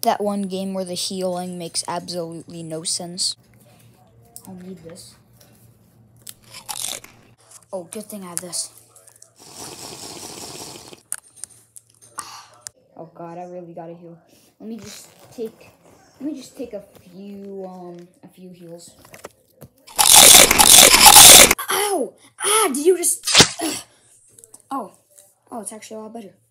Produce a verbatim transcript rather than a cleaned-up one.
That one game where the healing makes absolutely no sense. I'll need this. Oh, good thing I have this. Oh god, I really gotta heal. Let me just take, let me just take a few, um, a few heals. Ow! Ah, did you just, ugh. Oh, oh, it's actually a lot better.